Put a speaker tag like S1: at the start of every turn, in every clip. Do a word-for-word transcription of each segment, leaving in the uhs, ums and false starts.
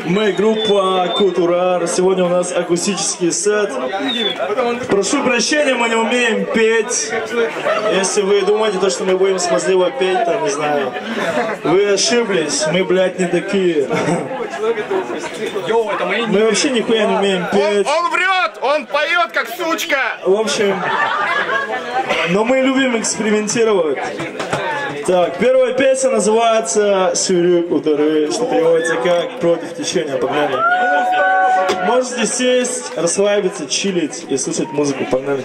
S1: Мы группа Кутурар. Сегодня у нас акустический сет. Прошу прощения, мы не умеем петь. Если вы думаете, то, что мы будем смазливо петь, там, не знаю, вы ошиблись. Мы, блядь, не такие. Мы вообще нихуя не умеем петь.
S2: Он, он врет! Он поет, как сучка!
S1: В общем, но мы любим экспериментировать. Так, первая песня называется «Сюрюк удары», что переводится как «Против течения». Погнали. Можете сесть, расслабиться, чилить и слушать музыку. Погнали.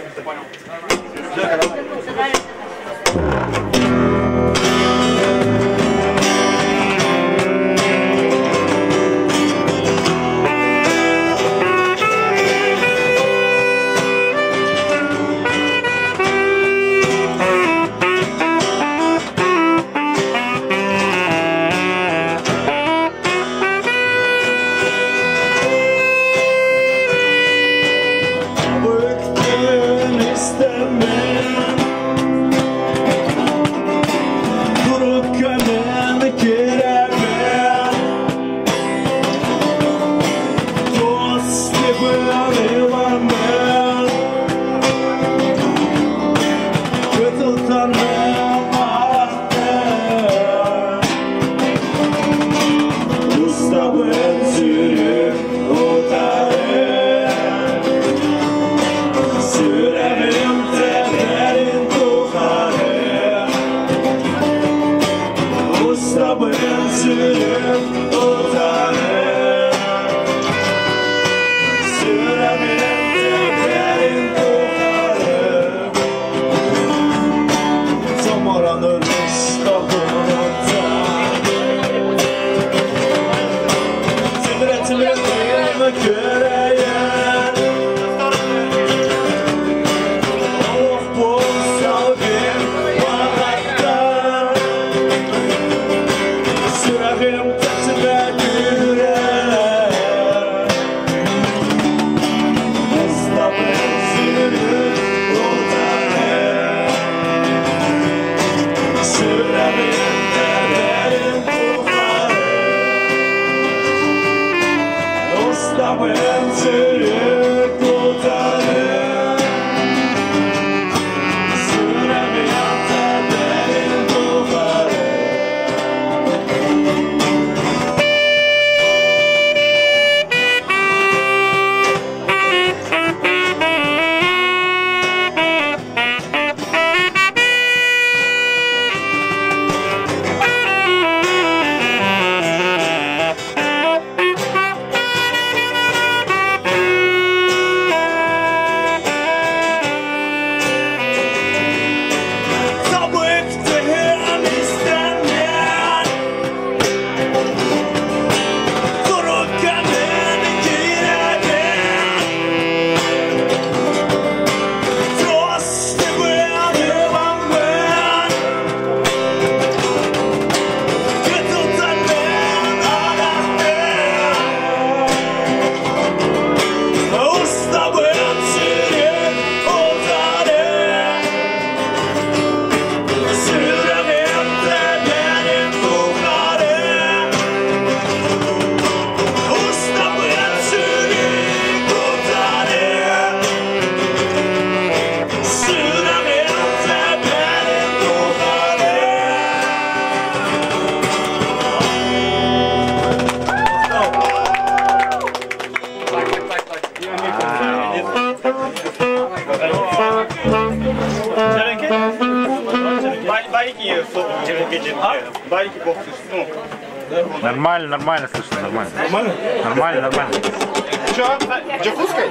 S3: Нормально, нормально слышно, нормально.
S1: Нормально?
S3: Нормально, нормально.
S2: Че? Джакузкой?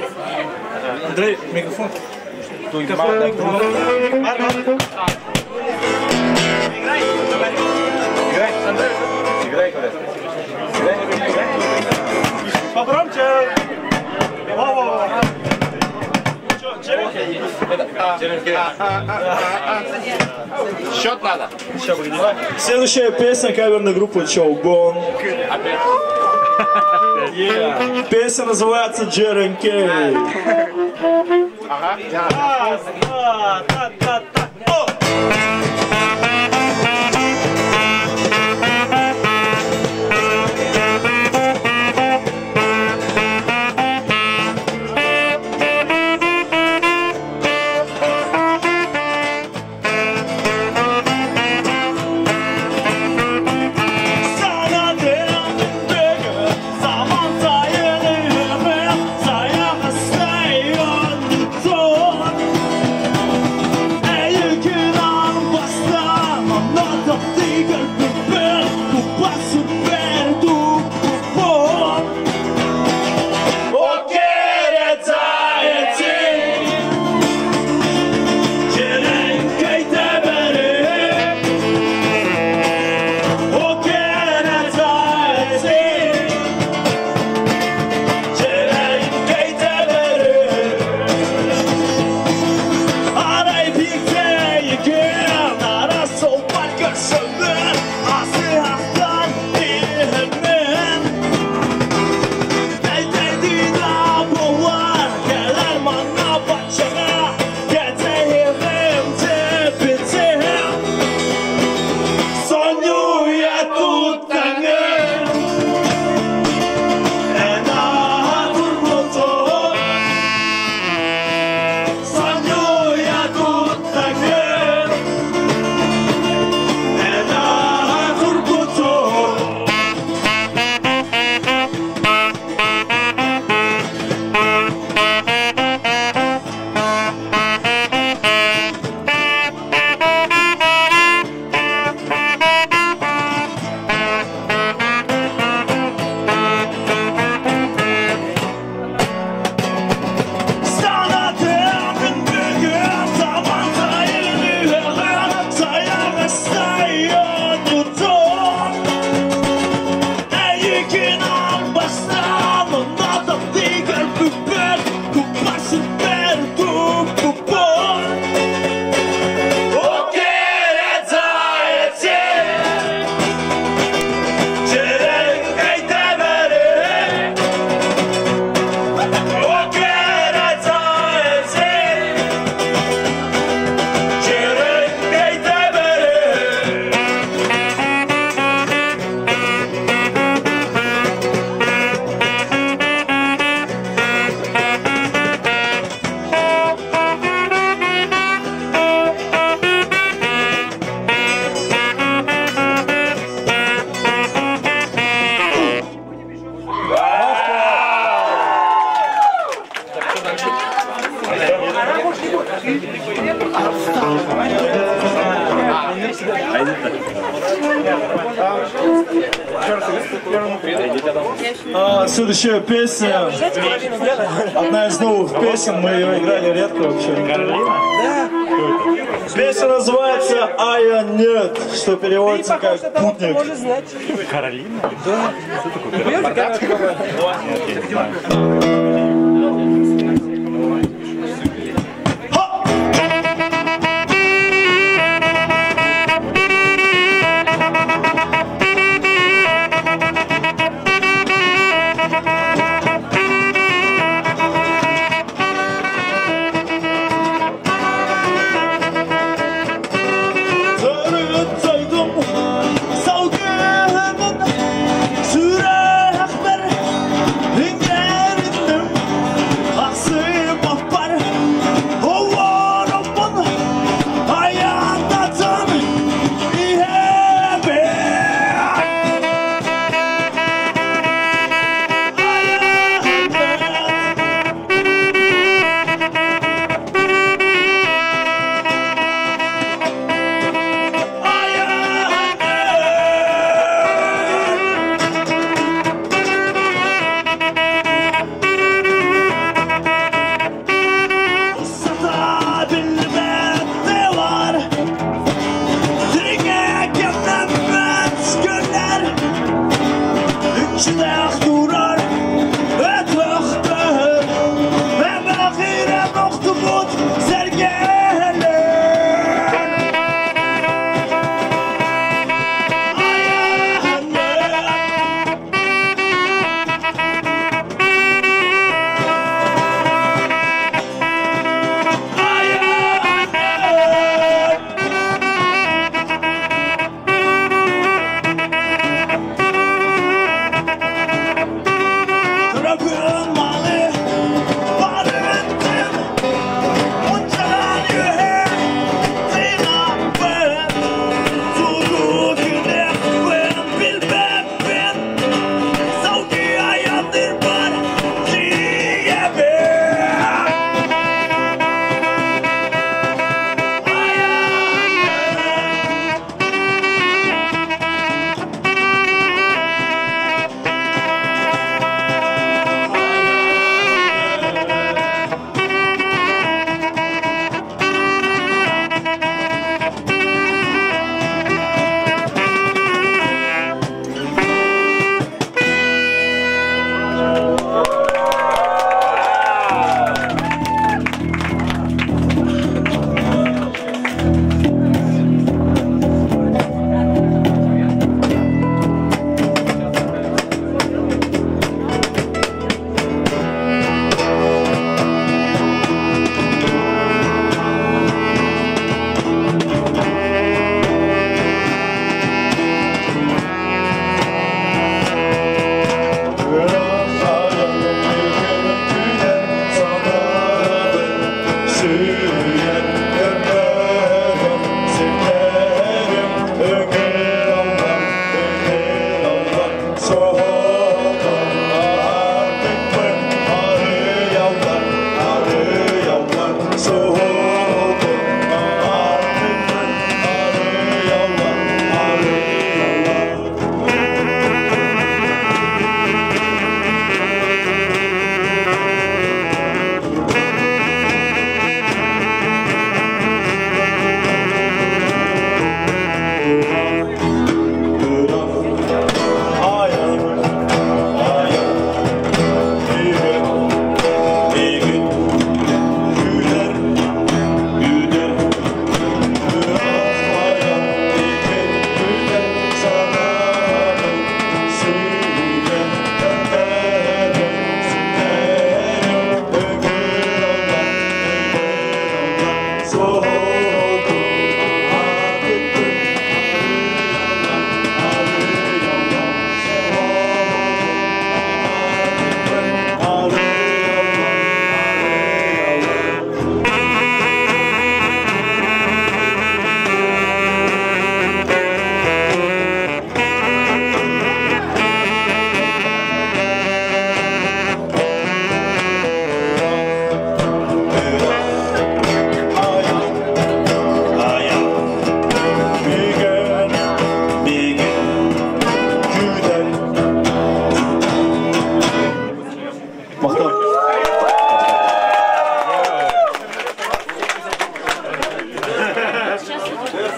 S1: Андрей, микрофон.
S2: Играй, Андрей. Играй, играй.
S1: Погромче.
S2: Счет надо.
S1: Следующая песня каверной группы Чоугон. Yeah. Песня называется Джерен Кей.
S2: Ага.
S1: А, следующая песня, одна из новых песен, мы ее играли редко вообще. Песня называется «А я нет», что переводится как «путник».
S3: Каролина?
S1: Да.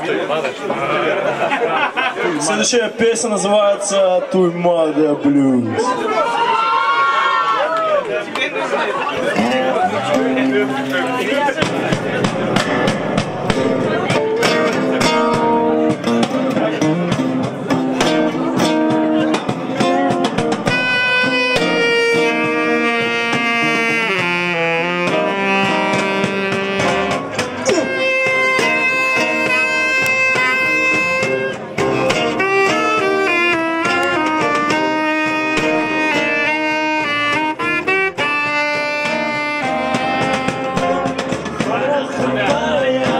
S1: Следующая песня называется «Туймада Блюз». Yeah.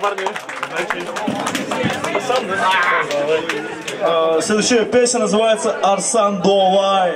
S2: парни.
S1: Следующая песня называется «Арсан Довай».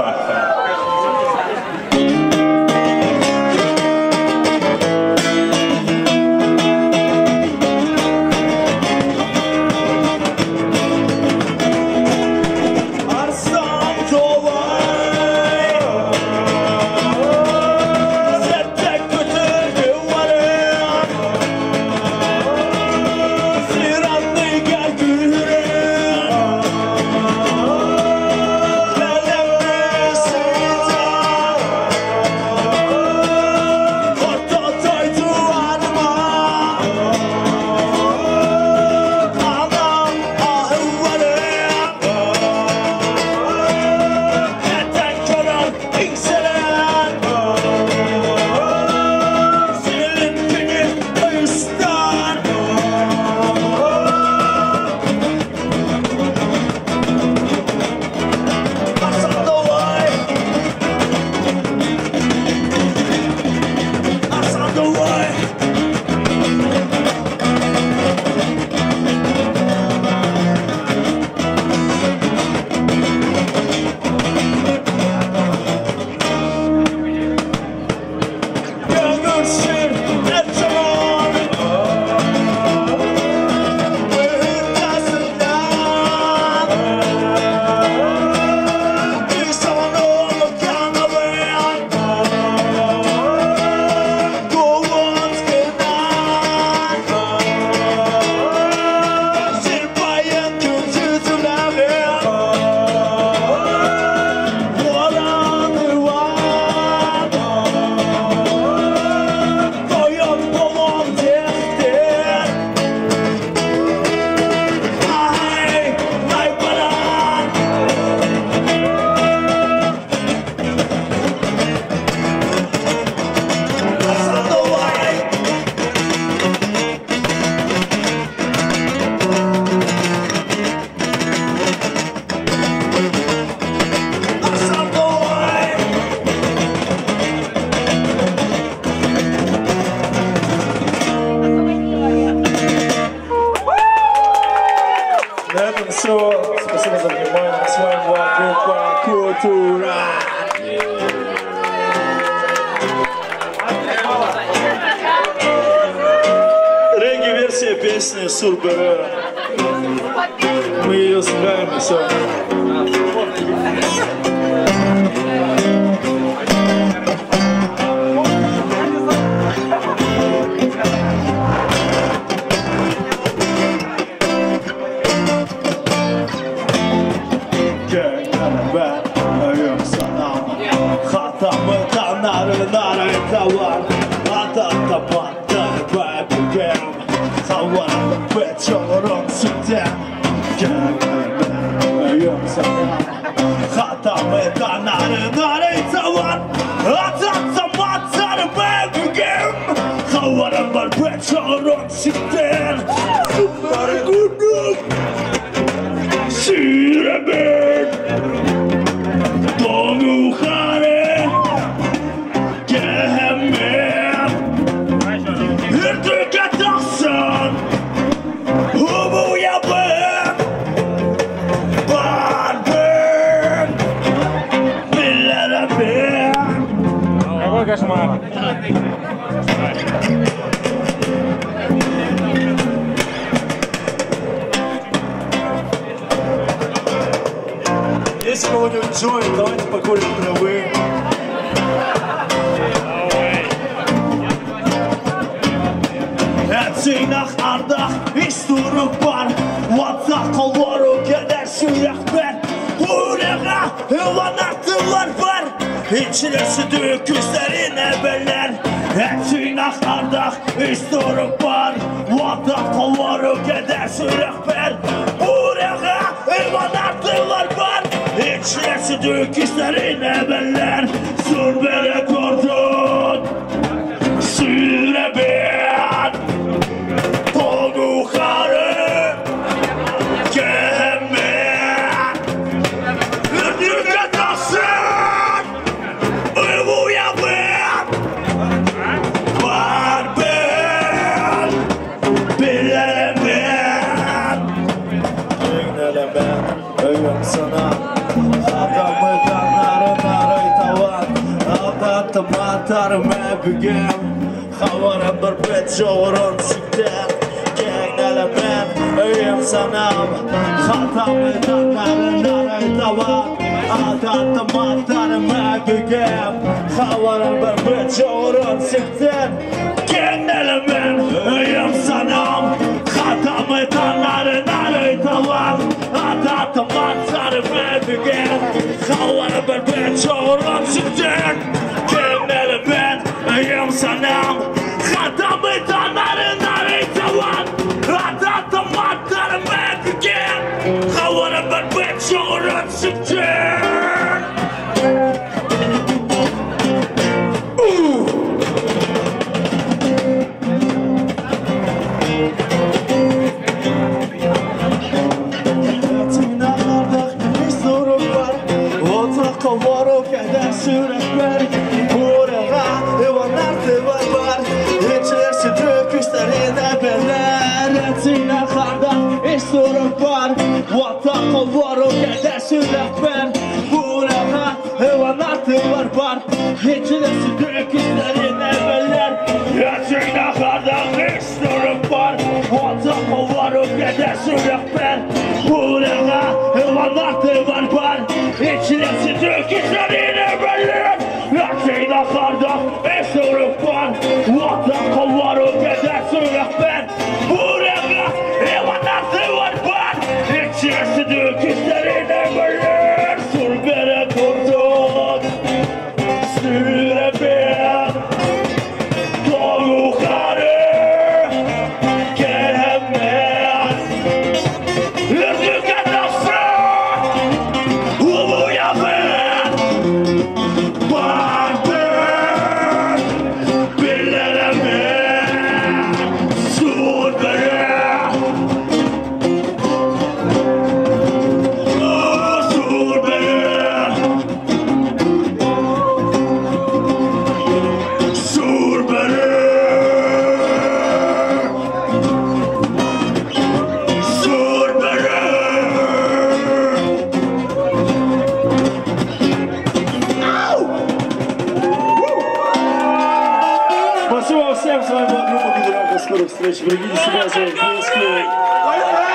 S1: Все, спасибо за внимание. С вами была группа Культура. Регги-версия песни Сурбера. Мы ее сыграем и все.
S3: Кошмар.
S1: Если кого-нибудь джойнт, давайте покурим травы. Etsinach ardach isturuk var Vatsak kolvaru keder süyak ben Uğrağa hıvanaktılar var İçilesi dük üstlerine beller Etsinach ardach isturuk var Vatsak kolvaru keder süyak ben Uğrağa hıvanaktılar var İçilesi dük üstlerine beller Sur bere kordun Süre ben bugün Havara bir bet joğuran sikten Kengnelemen öyüm sanam Hatamı tanlarından aytavan Aldattım atlarımı bugün Havara bir bet joğuran sikten Kengnelemen öyüm sanam Hatamı tanlarından aytavan Aldattım atlarımı bugün Havara bir bet joğuran sikten Kengnelemen öyüm sanam Hatamı tanlarından aytavan Aldattım atlarımı bugün Havara bir bet joğuran sikten Kavarok eder sürekler Buraya evanlar tevar var İçerisi döküşlerine beler Etine kanda istoruk var Vata kavarok eder sürekler Buraya evanlar tevar var İçerisi döküşlerine beler Etine kanda istoruk var Vata kavarok eder sürekler Buraya evanlar tevar var İçerisi döküşlerine beler Etine kanda istoruk var Vata kavarok eder sürekler Buraya evanlar tevar var İçerisi döküşlerine beler Sur bere kurdun Süre ben Doğukarı Gelmem Ürdüke nafret Uluya ben Baktım Billerime Sur bere Sur bere Sur bere Sur bere Спасибо всем, с вами была группа Гидранка. Скорых встреч, берегите себя, своих близких.